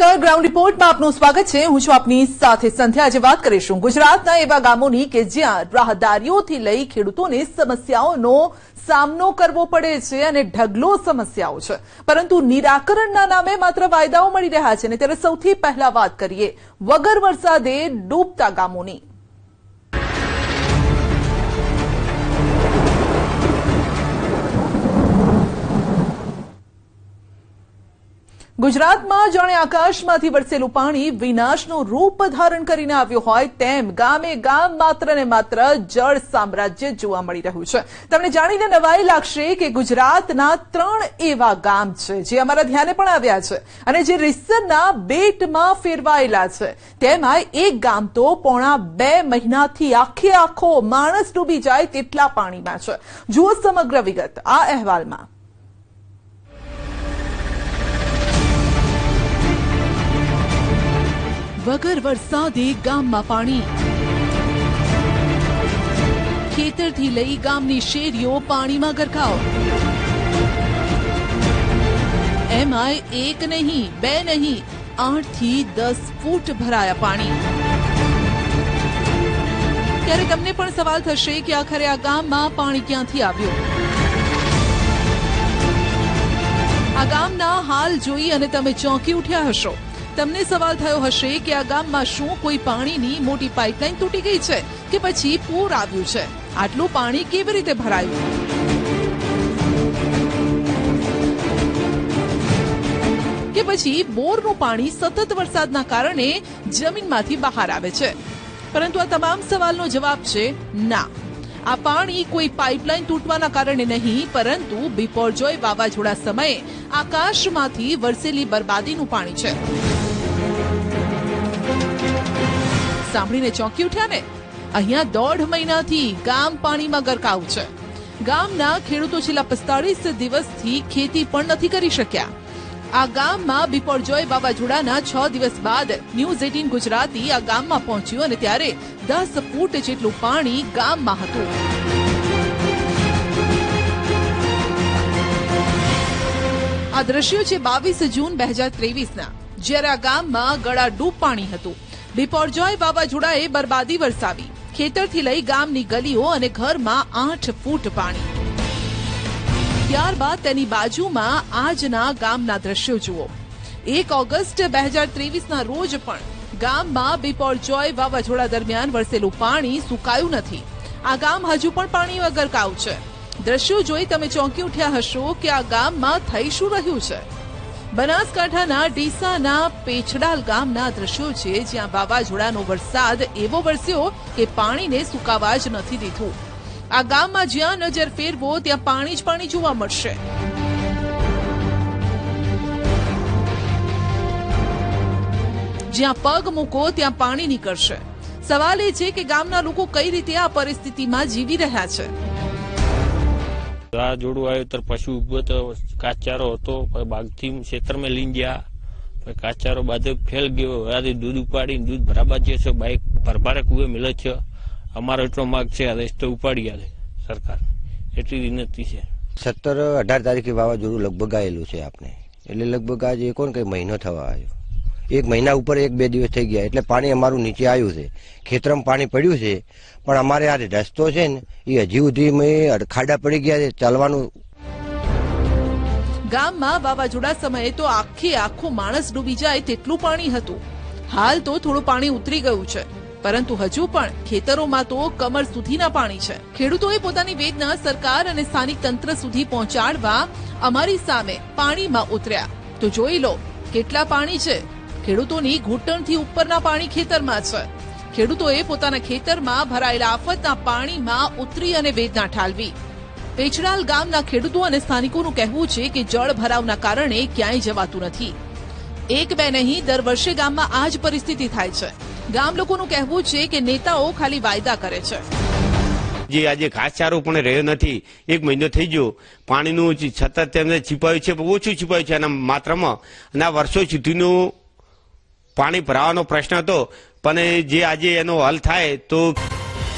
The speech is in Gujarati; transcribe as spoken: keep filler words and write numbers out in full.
નમસ્કાર, ગ્રાઉન્ડ રિપોર્ટમાં આપનું સ્વાગત છે। હું છું આપની સાથે સંધ્યા। આજે વાત કરીશું ગુજરાતના એવા ગામોની કે જ્યાં રાહદારીઓથી લઈ ખેડૂતોને સમસ્યાઓનો સામનો કરવો પડે છે અને ઢગલો સમસ્યાઓ છે, પરંતુ નિરાકરણના નામે માત્ર વાયદાઓ મળી રહ્યા છે। ત્યારે સૌથી પહેલા વાત કરીએ વગર વરસાદે ડૂબતા ગામોની। ગુજરાતમાં જાણે આકાશમાંથી વરસેલું પાણી વિનાશનું રૂપ ધારણ કરીને આવ્યું હોય તેમ ગામે ગામ માત્ર ને માત્ર જળ સામ્રાજ્ય જોવા મળી રહ્યું છે। તમને જાણીને નવાઈ લાગશે કે ગુજરાતના ત્રણ એવા ગામ છે જે અમારા ધ્યાને પણ આવ્યા છે અને જે રીસરના બેટમાં ફેરવાયેલા છે। તેમાં એક ગામ તો પોણા બે મહિનાથી આખે આખો માણસ ડૂબી જાય તેટલા પાણીમાં છે। જુઓ સમગ્ર વિગત આ અહેવાલમાં। વગર વરસાદે ગામમાં પાણી, ખેતરથી લઈ ગામની શેરીઓ પાણીમાં ગરકાવ। એમાંય એક નહીં બે નહીં આઠ થી દસ ફૂટ ભરાયા પાણી। ત્યારે તમને પણ સવાલ થશે કે આખરે આ ગામમાં પાણી ક્યાંથી આવ્યું। આ ગામના હાલ જોઈ અને તમે ચોંકી ઉઠ્યા હશો। તમને સવાલ થયો હશે કે આ ગામમાં શું કોઈ પાણીની મોટી પાઇપલાઇન તૂટી ગઈ છે કે પછી પૂર આવ્યું છે? આટલું પાણી કેવી રીતે ભરાયું? કે પછી બોરનું પાણી સતત વરસાદના કારણે જમીનમાંથી બહાર આવે છે? પરંતુ આ તમામ સવાલનો જવાબ છે ના। આ પાણી કોઈ પાઇપલાઇન તૂટવાના કારણે નહીં, પરંતુ બિપોરજોય વાવાઝોડા સમયે આકાશમાંથી વરસેલી બરબાદીનું પાણી છે। સાંભળીને ચોંકી ઉઠ્યા ને? અહીંયા દોઢ મહિનાથી ગામ પાણીમાં ગરકાવ છે। ગામના ખેડૂતો છેલ્લા પિસ્તાળીસ દિવસથી ખેતી પણ નથી કરી શક્યા। આ ગામમાં બિપોરજોય વાવાઝોડાના છ દિવસ બાદ ન્યૂઝ એટીન ગુજરાતી આ ગામમાં પહોંચ્યું અને ત્યારે દસ ફૂટ જેટલું પાણી ગામમાં હતું। આ દ્રશ્યો છે બાવીસ જૂન બે હજાર ત્રેવીસના, જ્યારે આ ગામમાં ગળાડૂબ પાણી હતું। બિપોરજોય વાવાઝોડાએ બરબાદી વરસાવી। ખેતરથી લઈ ગામની ગલીઓ અને ઘરમાં આઠ ફૂટ પાણી। ત્યારબાદ તેની બાજુમાં આજના ગામના દ્રશ્યો જુઓ। એક ઓગસ્ટ બે હજાર ત્રેવીસના રોજ પણ ગામમાં બિપોરજોય વાવાઝોડા દરમિયાન વરસેલું પાણી સુકાયું નથી। આ ગામ હજુ પણ પાણી વગર કાવ છે। દ્રશ્યો જોઈ તમે ચોંકી ઉઠ્યા હશો કે આ ગામમાં થઈ શું રહ્યું છે? બનાસકાંઠાના ડીસાના પેછડાલ ગામના દ્રશ્યો છે, જ્યાં વાવાઝોડાનો વરસાદ એવો વરસ્યો કે પાણીને સુકાવા જ નથી દીધું। આ ગામમાં જ્યાં નજર ફેરવો ત્યાં પાણી જ પાણી જોવા મળશે। જ્યાં પગ મૂકો ત્યાં પાણી નીકળશે। સવાલ એ છે કે ગામના લોકો કઈ રીતે આ પરિસ્થિતિમાં જીવી રહ્યા છે? આ જોડું આવ્યું તો પશુ ઉભો તો કાચારો હતો, બાગથી ખેતરમાં લઈને ગયા, કાચારો બાજુ ફેલ ગયો। આજે દૂધ ઉપાડીને દૂધ ભરાબા જે છે બાઇક ભરભારે કુએ મિલે છે। અમારો એટલો માગ છે આ રસ્તો ઉપાડી આવે સરકાર, એટલી વિનંતી છે। સત્તર અઢાર તારીખે વાવાઝોડું લગભગ આવેલું છે આપણે, એટલે લગભગ આજે કોણ કઈ મહિનો થવા આવ્યો, એક મહિના ઉપર એક બે દિવસ થઈ ગયા। એટલે પાણી અમારું નીચે આવ્યું છે, ખેતરમાં પાણી પડ્યું છે, પણ અમારે આ રસ્તો છે ને એ હજી સુધી ખાડા પડી ગયા છે, ચાલવાનું। ગામમાં વાવાઝોડા સમયે તો આખે આખું માણસ ડૂબી જાય તેટલું પાણી હતું। હાલ તો થોડું પાણી ઉતરી ગયું છે, પરંતુ હજુ પણ ખેતરોમાં તો કમર સુધીના પાણી છે। ખેડૂતોએ પોતાની વેદના સરકાર અને સ્થાનિક તંત્ર સુધી પહોંચાડવા અમારી સામે પાણીમાં ઉતર્યા। તો જોઈ લો કેટલા પાણી છે। ખેડૂતોની ઘૂંટણથી ઉપરના પાણી ખેતરમાં છે। ખેડૂતોએ પોતાના ખેતરમાં ભરાયેલા આફતના પાણીમાં ઉતરી અને વેદના ઠાલવી। પેછડાલ ગામના ખેડૂતો અને સ્થાનિકોનું કહેવું છે કે જળ ભરાવના કારણે ક્યાંય જવાતું નથી। એક બે નહીં, દર વર્ષે ગામમાં આ જ પરિસ્થિતિ થાય છે। ગામ લોકોનું કહેવું છે કે નેતાઓ ખાલી વાયદા કરે છે। જે આજે ઘાસચારો પણ રહ્યો નથી, એક મહિનો થઈ ગયો, પાણીનું સતત તેમને છીપાયું છે, ઓછું છીપાયું છે એના માત્રામાં, અને આ વર્ષો સુધીનું પાણી ભરાવાનો પ્રશ્ન હતો, પણ જે આજે એનો હલ થાય તો